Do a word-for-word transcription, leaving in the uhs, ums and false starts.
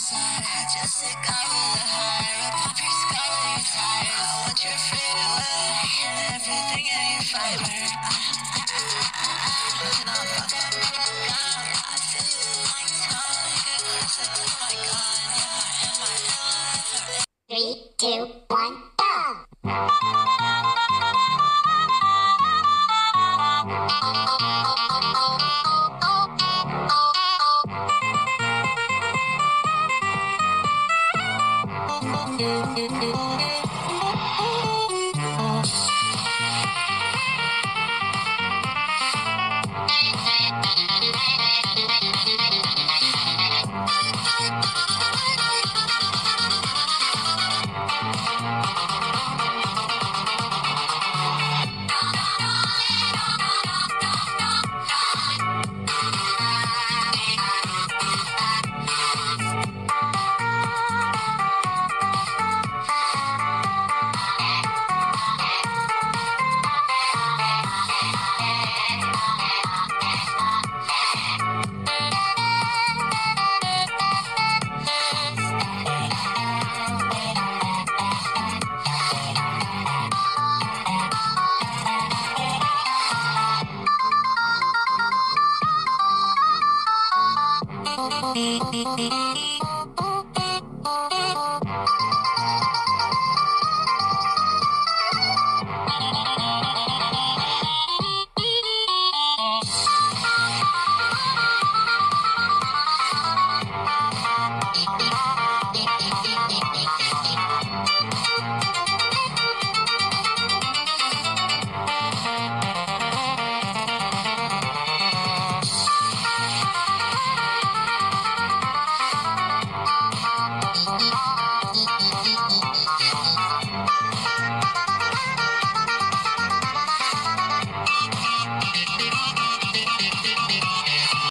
inside. Just a guy with a heart, a puppy scar with your tires. I want your free will and everything in your fiber. I, I, I, I, I, when I'm fucked up, fucked up, I feel you in my tongue. Like a classic, oh my god. Am I, am I, am I? Three, two, one, go! Thank you.